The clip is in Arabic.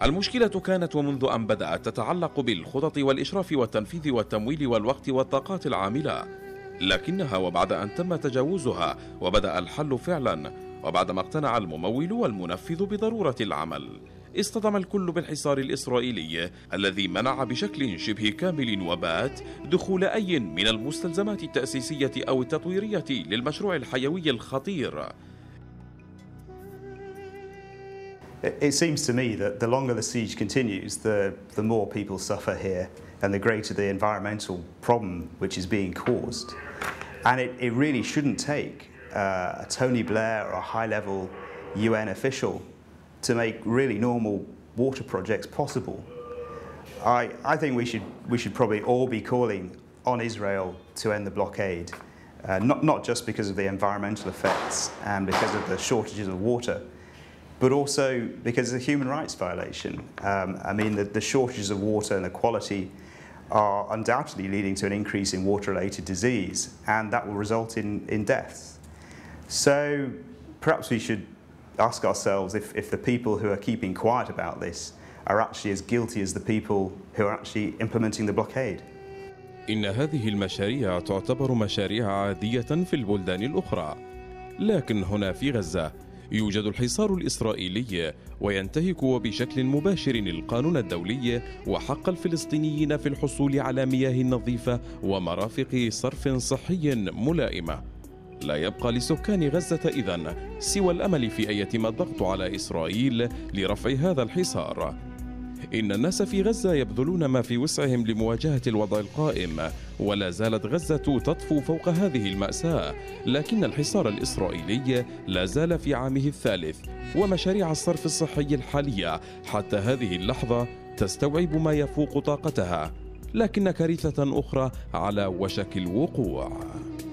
المشكلة كانت ومنذ أن بدأت تتعلق بالخطط والإشراف والتنفيذ والتمويل والوقت والطاقات العاملة، لكنها وبعد أن تم تجاوزها وبدأ الحل فعلا، وبعدما اقتنع الممول والمنفذ بضرورة العمل، اصطدم الكل بالحصار الإسرائيلي الذي منع بشكل شبه كامل وبات دخول أي من المستلزمات التأسيسية أو التطويرية للمشروع الحيوي الخطير. It seems to me that the longer the siege continues, the more people suffer here and the greater the environmental problem which is being caused. And it really shouldn't take a Tony Blair or a high-level UN official to make really normal water projects possible. I think we should probably all be calling on Israel to end the blockade, not just because of the environmental effects and because of the shortages of water, but also because of the human rights violation. I mean, the shortages of water and the quality are undoubtedly leading to an increase in water-related disease, and that will result in deaths. So perhaps we should ask ourselves if the people who are keeping quiet about this are actually as guilty as the people who are actually implementing the blockade. إن هذه المشاريع تعتبر مشاريع عادية في البلدان الأخرى، لكن هنا في غزة يوجد الحصار الإسرائيلي وينتهك بشكل مباشر القانون الدولي وحق الفلسطينيين في الحصول على مياه نظيفة ومرافق صرف صحي ملائمة. لا يبقى لسكان غزة إذن سوى الأمل في أن يتم الضغط على إسرائيل لرفع هذا الحصار. إن الناس في غزة يبذلون ما في وسعهم لمواجهة الوضع القائم، ولا زالت غزة تطفو فوق هذه المأساة، لكن الحصار الإسرائيلي لا زال في عامه الثالث، ومشاريع الصرف الصحي الحالية حتى هذه اللحظة تستوعب ما يفوق طاقتها، لكن كارثة أخرى على وشك الوقوع.